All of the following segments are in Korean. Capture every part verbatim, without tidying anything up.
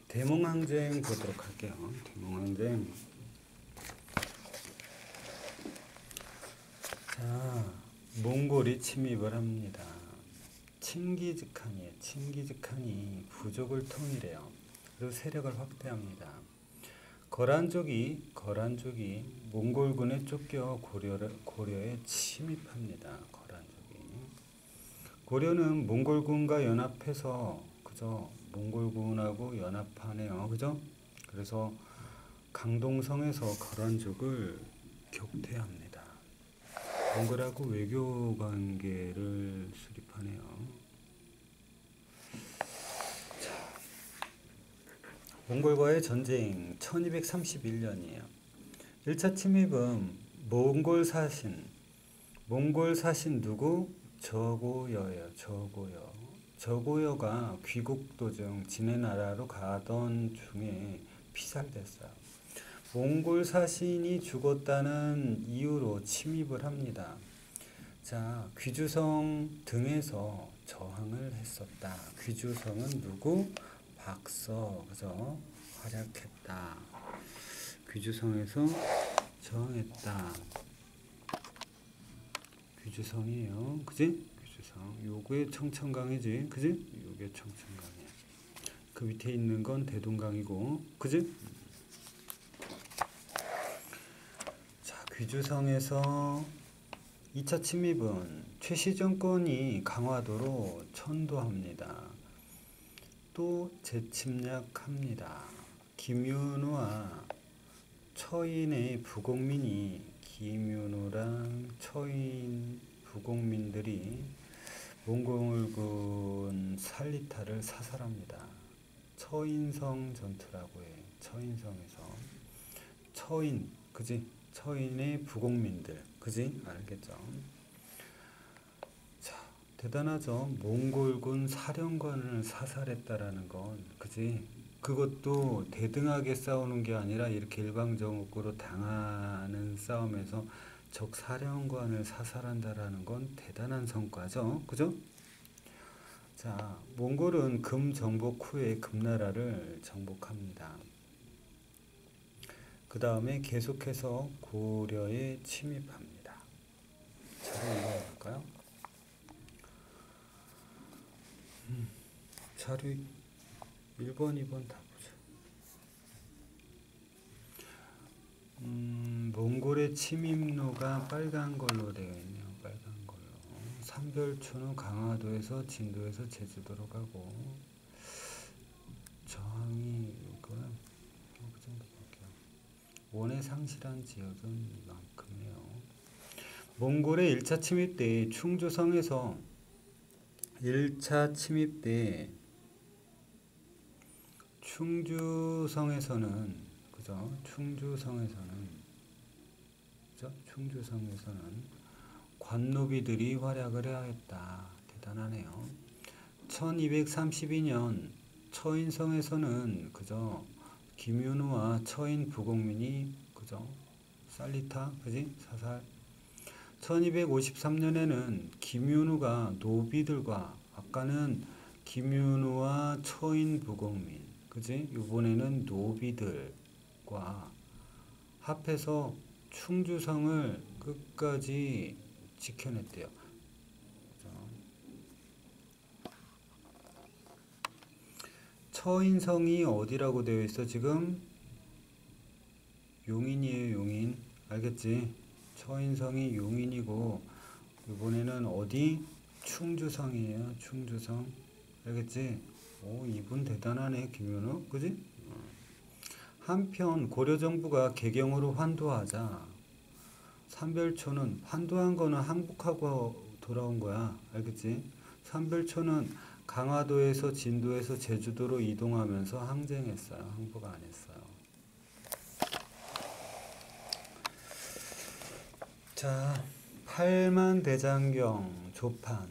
대몽항쟁 보도록 할게요. 대몽항쟁. 자, 몽골이 침입을 합니다. 칭기즈칸이에요. 칭기즈칸이 부족을 통일해요. 그리고 세력을 확대합니다. 거란족이 거란족이 몽골군에 쫓겨 고려를, 고려에 침입합니다. 거란족이. 고려는 몽골군과 연합해서 그죠? 몽골군하고 연합하네요. 그죠? 그래서 강동성에서 거란족을 격퇴합니다. 몽골하고 외교 관계를 수립하네요. 자, 몽골과의 전쟁 천이백삼십일 년이에요. 일 차 침입은 몽골 사신 몽골 사신 누구? 저고여예요. 저고여. 저고여가 귀국 도중 지네 나라로 가던 중에 피살됐어요. 몽골 사신이 죽었다는 이유로 침입을 합니다. 자, 귀주성 등에서 저항을 했었다. 귀주성은 누구? 박서. 그죠? 활약했다. 귀주성에서 저항했다. 귀주성이에요. 그지? 귀주성. 요게 청천강이지. 그지? 요게 청천강이야. 그 밑에 있는 건 대동강이고. 그지? 자, 귀주성에서 이 차 침입은 최씨 정권이 강화도로 천도합니다. 또 재침략합니다. 김윤우와 처인의 부곡민이 김윤우랑 처인 부곡민들이 몽골군 살리타를 사살합니다. 처인성 전투라고 해. 처인성에서 처인, 그지? 처인의 부곡민들, 그지? 알겠죠? 자, 대단하죠? 몽골군 사령관을 사살했다라는 건, 그지? 그것도 대등하게 싸우는 게 아니라 이렇게 일방적으로 당하는 싸움에서 적 사령관을 사살한다라는 건 대단한 성과죠. 그죠? 자, 몽골은 금 정복 후에 금나라를 정복합니다. 그 다음에 계속해서 고려에 침입합니다. 자료 읽어볼까요? 음, 자료 일 번, 이 번 다 보자. 음, 몽골의 침입로가 빨간 걸로 되어 있네요. 빨간 걸로. 삼별초는 강화도에서 진도에서 제주도로 가고, 저항이 이거는 그 정도 볼게요. 원의 상실한 지역은 이만큼이에요. 몽골의 일 차 침입 때 충주성에서 일 차 침입 때 충주성에서는 그죠? 충주성에서는 그죠? 충주성에서는 관노비들이 활약을 하였다. 대단하네요. 천이백삼십이 년 처인성에서는 그죠? 김윤우와 처인 부곡민이 그죠? 살리타, 그지? 사살. 천이백오십삼 년에는 김윤우가 노비들과 아까는 김윤우와 처인 부곡민, 그지? 이번에는 노비들과 합해서 충주성을 끝까지 지켜냈대요. 처인성이 어디라고 되어 있어 지금? 용인이에요. 용인. 알겠지? 처인성이 용인이고 이번에는 어디? 충주성이에요. 충주성. 알겠지? 오, 이분 대단하네. 김윤우. 그지? 한편 고려정부가 개경으로 환도하자 삼별초는 환도한 거는 항복하고 돌아온 거야. 알겠지? 삼별초는 강화도에서 진도에서 제주도로 이동하면서 항쟁했어요. 항복 안 했어요. 자, 팔만대장경 조판.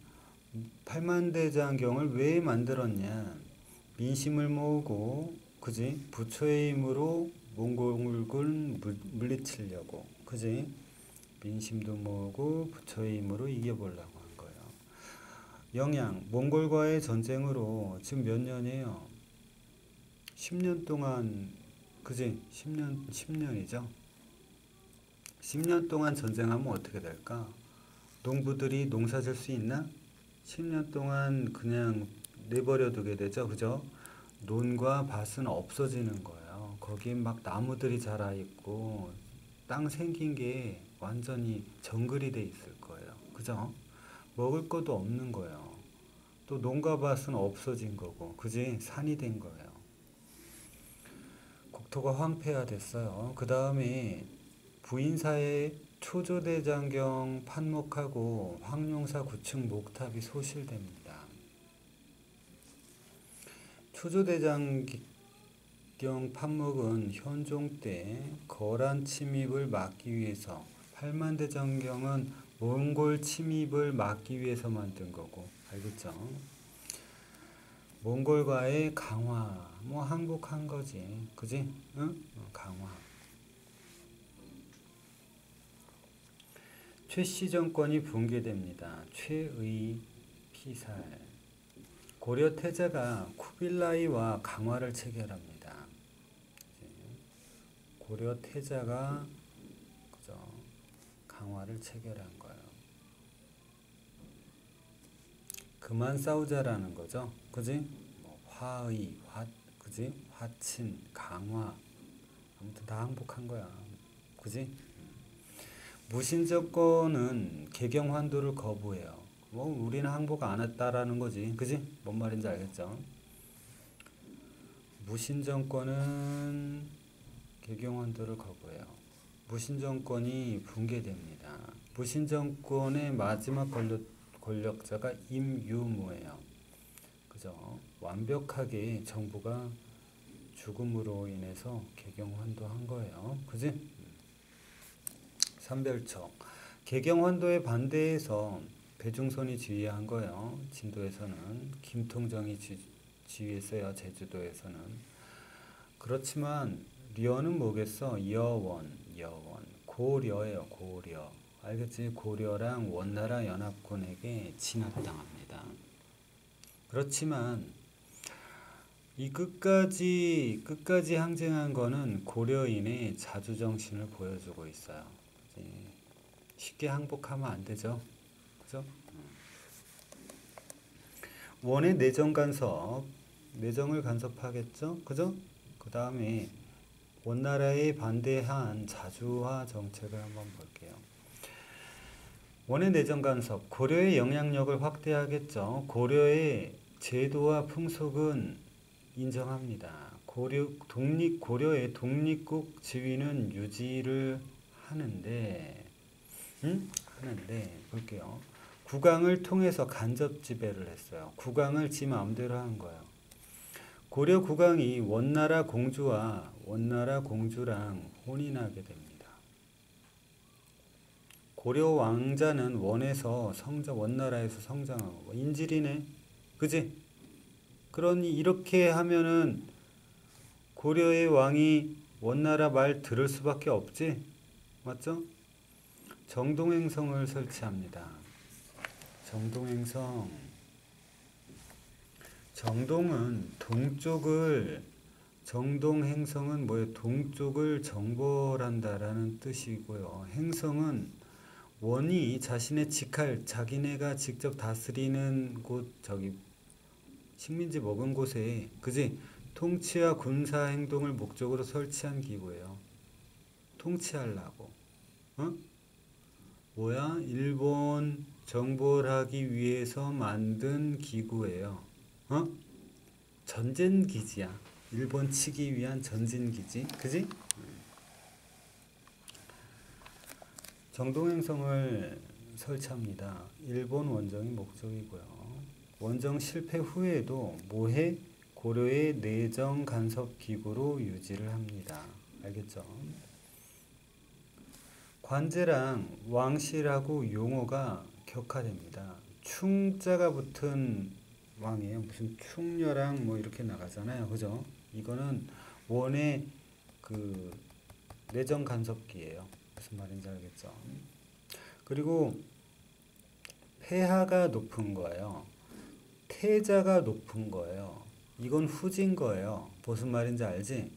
팔만대장경을 왜 만들었냐? 민심을 모으고, 그지? 부처의 힘으로 몽골군 물리치려고, 그지? 민심도 모으고 부처의 힘으로 이겨보려고 한 거예요. 영양, 몽골과의 전쟁으로 지금 몇 년이에요? 십 년 동안 그지? 십 년 십 년이죠. 십 년 동안 전쟁하면 어떻게 될까? 농부들이 농사 질 수 있나? 십 년 동안 그냥 내버려 두게 되죠. 그죠? 논과 밭은 없어지는 거예요. 거기에 막 나무들이 자라 있고 땅 생긴 게 완전히 정글이 돼 있을 거예요. 그죠? 먹을 것도 없는 거예요. 또 농가 밭은 없어진 거고, 그지? 산이 된 거예요. 국토가 황폐화 됐어요. 그 다음에 부인사의 초조대장경 판목하고 황룡사 구층 목탑이 소실됩니다. 초조대장경 판목은 현종 때 거란 침입을 막기 위해서, 팔만대장경은 몽골 침입을 막기 위해서 만든 거고, 알겠죠? 몽골과의 강화, 뭐 항복한 거지, 그지? 응? 강화. 최씨 정권이 붕괴됩니다. 최의 피살. 고려 태자가 쿠빌라이와 강화를 체결합니다. 고려 태자가 그죠? 강화를 체결한 거예요. 그만 싸우자라는 거죠. 그지? 뭐 화의, 화, 그지? 화친, 강화. 아무튼 다 항복한 거야. 그지? 무신정권은 개경환도를 거부해요. 뭐 우리는 항복 안 했다라는 거지. 그지? 뭔 말인지 알겠죠? 무신정권은 개경환도를 거부해요. 무신정권이 붕괴됩니다. 무신정권의 마지막 권력, 권력자가 임유무예요. 그죠? 완벽하게 정부가 죽음으로 인해서 개경환도한 거예요. 그지? 삼별청. 개경환도에 반대해서 배중선이 지휘한 거예요. 진도에서는 김통정이 지, 지휘했어요. 제주도에서는. 그렇지만 려는 뭐겠어? 여원, 여원. 고려예요. 고려. 알겠지? 고려랑 원나라 연합군에게 진압당합니다. 그렇지만 이 끝까지 끝까지 항쟁한 거는 고려인의 자주정신을 보여주고 있어요. 쉽게 항복하면 안 되죠. 그죠? 원의 내정 간섭, 내정을 간섭하겠죠. 그죠? 그 다음에 원나라에 반대한 자주화 정책을 한번 볼게요. 원의 내정 간섭, 고려의 영향력을 확대하겠죠. 고려의 제도와 풍속은 인정합니다. 고려 독립 고려의 독립국 지위는 유지를 하는데, 음? 하는데 볼게요. 국왕을 통해서 간접 지배를 했어요. 국왕을 지 마음대로 한 거예요. 고려 국왕이 원나라 공주와 원나라 공주랑 혼인하게 됩니다. 고려 왕자는 원에서 성장, 원나라에서 성장하고 인질이네, 그지? 그러니 이렇게 하면은 고려의 왕이 원나라 말 들을 수밖에 없지, 맞죠? 정동행성을 설치합니다. 정동행성. 정동은 동쪽을, 정동행성은 뭐예요? 동쪽을 정벌한다라는 뜻이고요. 행성은 원이 자신의 직할, 자기네가 직접 다스리는 곳, 저기 식민지 먹은 곳에, 그지? 통치와 군사 행동을 목적으로 설치한 기구예요. 통치하려고. 어? 뭐야? 일본 정벌하기 위해서 만든 기구예요. 어? 전쟁기지야. 일본 치기 위한 전진기지. 그지? 정동행성을 설치합니다. 일본 원정이 목적이고요. 원정 실패 후에도 모해 고려의 내정 간섭 기구로 유지를 합니다. 알겠죠? 관제랑 왕실하고 용어가 격화됩니다. 충자가 붙은 왕이에요. 무슨 충녀랑 뭐 이렇게 나가잖아요. 그죠? 이거는 원의 그 내정 간섭기예요. 무슨 말인지 알겠죠? 그리고 폐하가 높은 거예요. 태자가 높은 거예요. 이건 후진 거예요. 무슨 말인지 알지?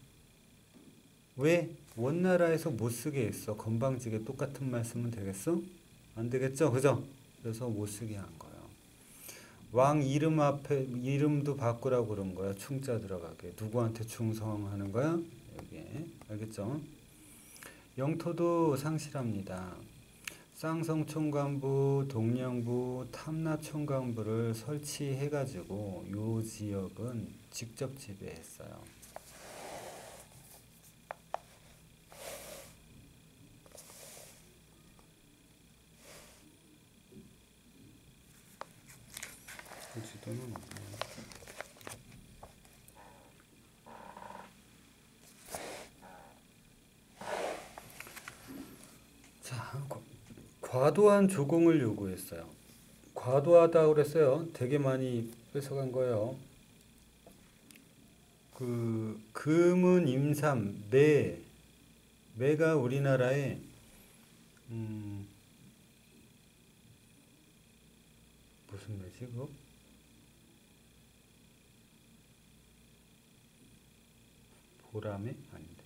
왜? 원나라에서 못 쓰게 했어. 건방지게 똑같은 말 쓰면 되겠어? 안 되겠죠? 그죠? 그래서 못 쓰게 한 거예요. 왕 이름 앞에 이름도 바꾸라고 그런 거야. 충자 들어가게. 누구한테 충성하는 거야? 여기에. 알겠죠? 영토도 상실합니다. 쌍성총관부, 동령부, 탐라총관부를 설치해가지고 요 지역은 직접 지배했어요. 지도는 없네요. 자, 과도한 조공을 요구했어요. 과도하다고 그랬어요. 되게 많이 뺏어간 거예요. 그 금은 임삼, 매, 매가 우리나라에 음, 무슨 매지 그거? 보라매? 아닌데.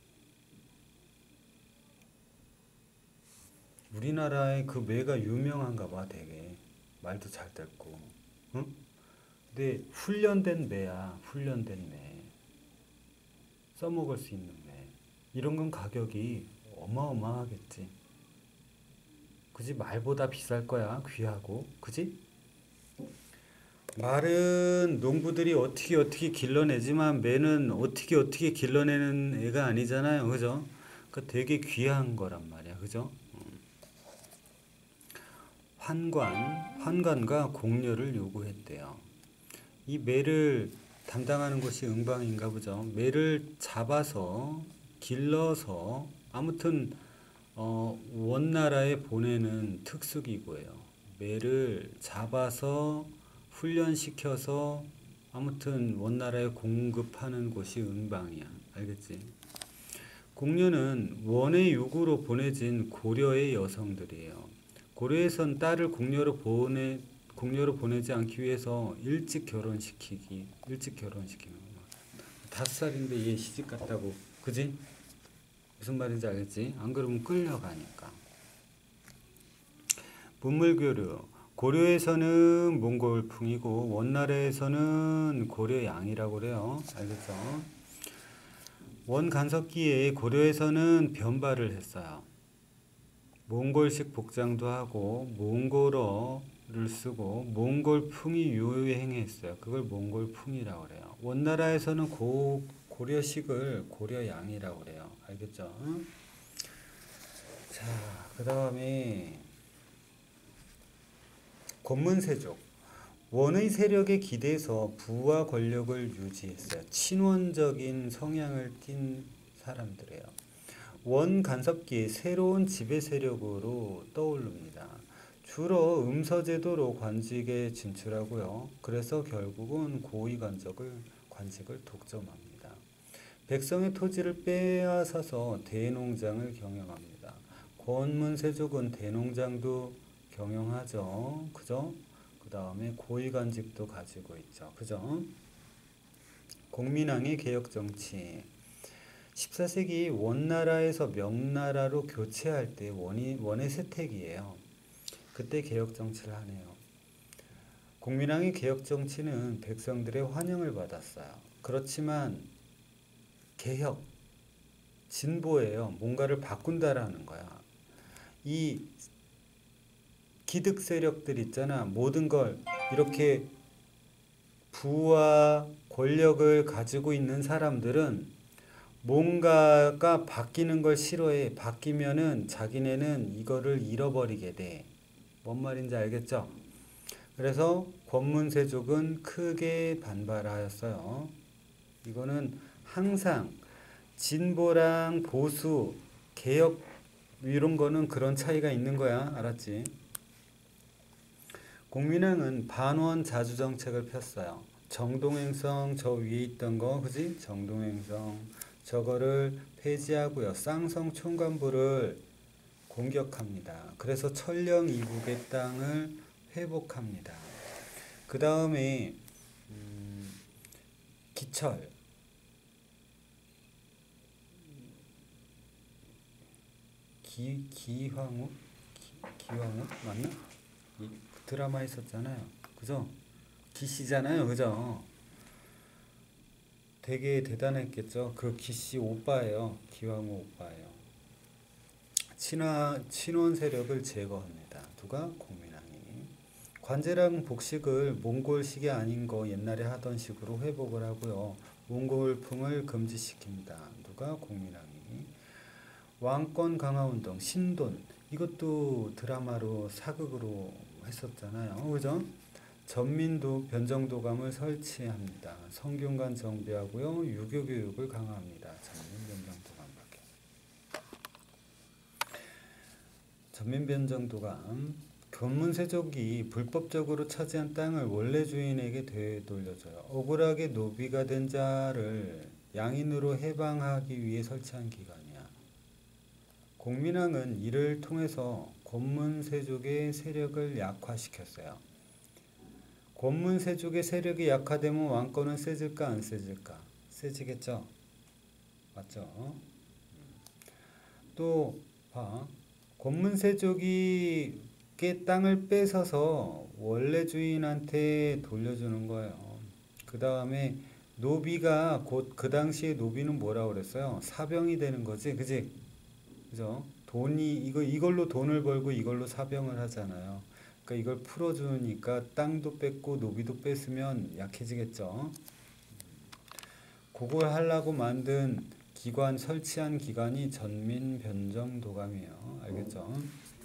우리나라에 그 매가 유명한가 봐, 되게. 말도 잘 듣고. 응? 근데 훈련된 매야, 훈련된 매. 써먹을 수 있는 매. 이런 건 가격이 어마어마하겠지. 그지? 말보다 비쌀 거야, 귀하고. 그지? 말은 농부들이 어떻게 어떻게 길러내지만 매는 어떻게 어떻게 길러내는 애가 아니잖아요. 그죠? 그 되게 귀한 거란 말이야. 그죠? 환관, 환관과 공료를 요구했대요. 이 매를 담당하는 곳이 응방인가 보죠. 매를 잡아서 길러서 아무튼 어, 원나라에 보내는 특수기구예요. 매를 잡아서 훈련시켜서 아무튼 원나라에 공급하는 곳이 응방이야. 알겠지? 공료는 원의 요구로 보내진 고려의 여성들이에요. 고려에선 딸을 공료로 보내 공료로 보내지 않기 위해서 일찍 결혼시키기, 일찍 결혼시키는 거. 다섯 살인데 얘 시집 갔다고, 그지? 무슨 말인지 알겠지? 안 그러면 끌려가니까. 문물교류. 고려에서는 몽골풍이고 원나라에서는 고려양이라고 그래요. 알겠죠? 원간섭기에 고려에서는 변발을 했어요. 몽골식 복장도 하고 몽골어를 쓰고 몽골풍이 유행했어요. 그걸 몽골풍이라고 그래요. 원나라에서는 고, 고려식을 고려양이라고 그래요. 알겠죠? 자, 그 다음에 권문세족. 원의 세력에 기대서 부와 권력을 유지했어요. 친원적인 성향을 띤 사람들이에요. 원 간섭기에 새로운 지배 세력으로 떠오릅니다. 주로 음서제도로 관직에 진출하고요. 그래서 결국은 고위 관직을, 관직을 독점합니다. 백성의 토지를 빼앗아서 대농장을 경영합니다. 권문세족은 대농장도 경영하죠. 그죠? 그 다음에 고위 관직도 가지고 있죠. 그죠? 공민왕의 개혁정치. 십사 세기 원나라에서 명나라로 교체할 때 원이, 원의 세택이에요. 그때 개혁정치를 하네요. 공민왕의 개혁정치는 백성들의 환영을 받았어요. 그렇지만 개혁, 진보예요. 뭔가를 바꾼다라는 거야. 이 기득 세력들 있잖아. 모든 걸 이렇게 부와 권력을 가지고 있는 사람들은 뭔가가 바뀌는 걸 싫어해. 바뀌면은 자기네는 이거를 잃어버리게 돼. 뭔 말인지 알겠죠? 그래서 권문세족은 크게 반발하였어요. 이거는 항상 진보랑 보수, 개혁 이런 거는 그런 차이가 있는 거야. 알았지? 공민왕은 반원 자주 정책을 폈어요. 정동행성 저 위에 있던 거, 그지? 정동행성 저거를 폐지하고요. 쌍성 총관부를 공격합니다. 그래서 천령 이북의 땅을 회복합니다. 그 다음에 음, 기철, 기 기황후, 기, 기황후 맞나? 이 드라마 있었잖아요. 그죠? 기씨잖아요. 그죠? 되게 대단했겠죠. 그 기씨 오빠예요. 기황후 오빠예요. 친화, 친원 세력을 제거합니다. 누가? 공민왕이. 관제랑 복식을 몽골식이 아닌 거 옛날에 하던 식으로 회복을 하고요. 몽골풍을 금지시킵니다. 누가? 공민왕이. 왕권 강화 운동, 신돈. 이것도 드라마로 사극으로 했었잖아요. 그죠? 전민도 변정도감을 설치합니다. 성균관 정비하고요. 유교 교육을 강화합니다. 전민 변정도감밖에. 전민 변정도감. 견문세족이 불법적으로 차지한 땅을 원래 주인에게 되돌려줘요. 억울하게 노비가 된 자를 양인으로 해방하기 위해 설치한 기관이야. 공민왕은 이를 통해서 권문세족의 세력을 약화시켰어요. 권문세족의 세력이 약화되면 왕권은 세질까 안 세질까? 세지겠죠. 맞죠? 또 봐. 권문세족이 게 땅을 뺏어서 원래 주인한테 돌려주는 거예요. 그 다음에 노비가 곧 그 당시에 노비는 뭐라고 그랬어요? 사병이 되는 거지, 그지? 그죠? 돈이 이거 이걸로 돈을 벌고 이걸로 사병을 하잖아요. 그러니까 이걸 풀어주니까 땅도 뺏고 노비도 뺏으면 약해지겠죠. 그걸 하려고 만든 기관 설치한 기관이 전민변정도감이에요. 알겠죠?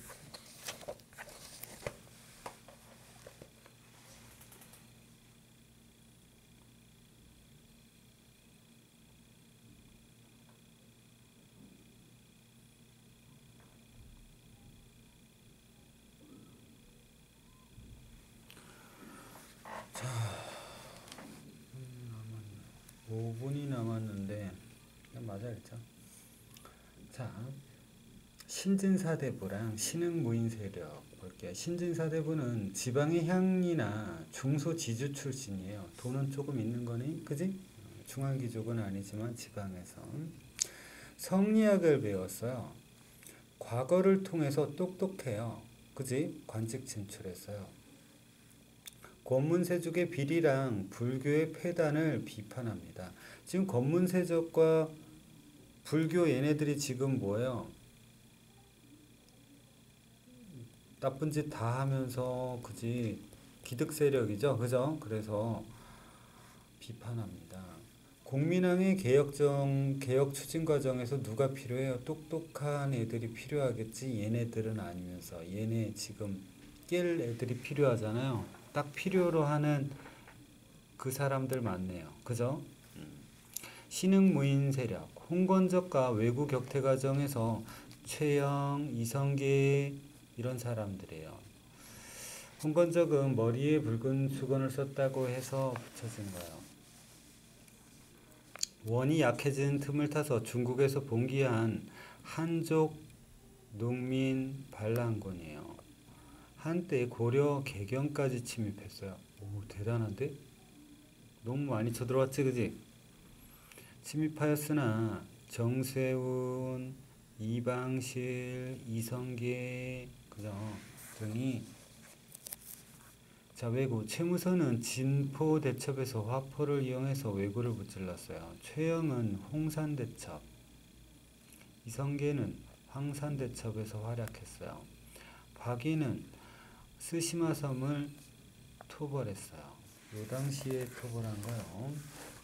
오 분이 남았는데 맞아야겠죠. 자, 신진사대부랑 신흥무인세력 볼게요. 신진사대부는 지방의 향이나 중소지주 출신이에요. 돈은 조금 있는 거니, 그지? 중앙귀족은 아니지만 지방에서 성리학을 배웠어요. 과거를 통해서 똑똑해요. 그지? 관직 진출했어요. 권문세족의 비리랑 불교의 폐단을 비판합니다. 지금 권문세족과 불교 얘네들이 지금 뭐예요? 나쁜 짓 다 하면서 그지? 기득 세력이죠. 그죠? 그래서 비판합니다. 공민왕의 개혁정, 개혁 추진 과정에서 누가 필요해요? 똑똑한 애들이 필요하겠지. 얘네들은 아니면서 얘네 지금 깰 애들이 필요하잖아요. 딱 필요로 하는 그 사람들 많네요. 그죠? 신흥무인 세력, 홍건적과 외구 격퇴 과정에서 최영, 이성계 이런 사람들이에요. 홍건적은 머리에 붉은 수건을 썼다고 해서 붙여진 거예요. 원이 약해진 틈을 타서 중국에서 봉기한 한족 농민 반란군이에요. 한때 고려 개경까지 침입했어요. 오, 대단한데? 너무 많이 쳐들어왔지, 그지? 침입하였으나 정세운, 이방실, 이성계, 그죠? 등이 자, 왜구. 최무선은 진포대첩에서 화포를 이용해서 왜구를 무찔렀어요. 최영은 홍산대첩, 이성계는 황산대첩에서 활약했어요. 박이는 스시마섬을 토벌했어요. 요 당시에 토벌한 거요.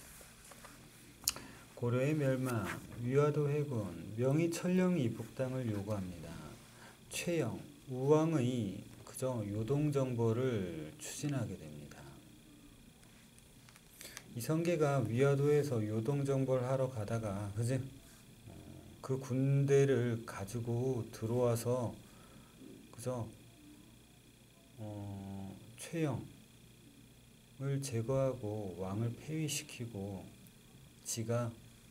고려의 멸망, 위화도 해군, 명의 천령 이북당을 요구합니다. 최영, 우왕의 그저 요동 정보를 추진하게 됩니다. 이성계가 위화도에서 요동 정보를 하러 가다가 그지? 그 군대를 가지고 들어와서 그죠? 어, 최영을 제거하고 왕을 폐위시키고 지가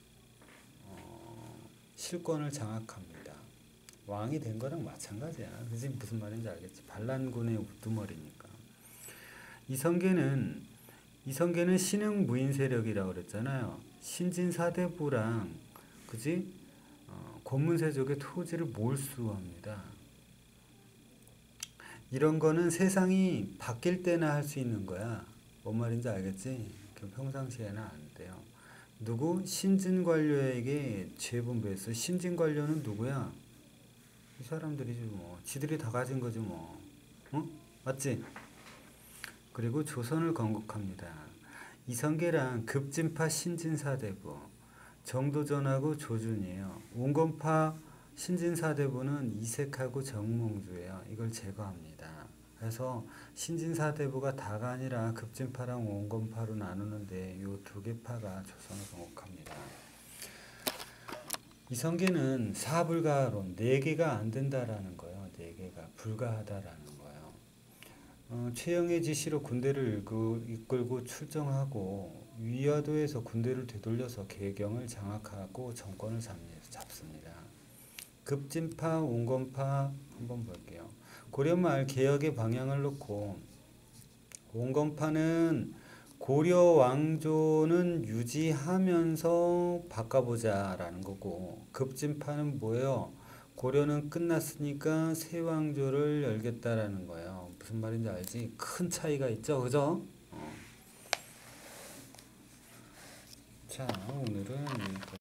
어, 실권을 장악합니다. 왕이 된 거랑 마찬가지야. 그지? 무슨 말인지 알겠지? 반란군의 우두머리니까. 이성계는 이성계는 신흥 무인 세력이라고 그랬잖아요. 신진사대부랑 그지? 어, 권문세족의 토지를 몰수합니다. 이런 거는 세상이 바뀔 때나 할 수 있는 거야. 뭔 말인지 알겠지? 평상시에는 안 돼요. 누구? 신진관료에게 죄분배했어. 신진관료는 누구야? 이 사람들이지 뭐. 지들이 다 가진 거지 뭐. 어? 맞지? 그리고 조선을 건국합니다. 이성계랑 급진파 신진사대부, 정도전하고 조준이에요. 온건파 신진사대부는 이색하고 정몽주예요. 이걸 제거합니다. 그래서 신진사대부가 다가 아니라 급진파랑 온건파로 나누는데 이 두 개 파가 조선을 건국합니다. 이성계는 사불가론, 네 개가 안 된다라는 거예요. 네 개가 불가하다라는 거예요. 어, 최영의 지시로 군대를 이끌고, 이끌고 출정하고 위화도에서 군대를 되돌려서 개경을 장악하고 정권을 잡습니다. 급진파, 온건파 한번 볼게요. 고려말 개혁의 방향을 놓고 온건파는 고려 왕조는 유지하면서 바꿔보자라는 거고, 급진파는 뭐예요? 고려는 끝났으니까 새 왕조를 열겠다라는 거예요. 무슨 말인지 알지? 큰 차이가 있죠, 그죠? 어. 자, 오늘은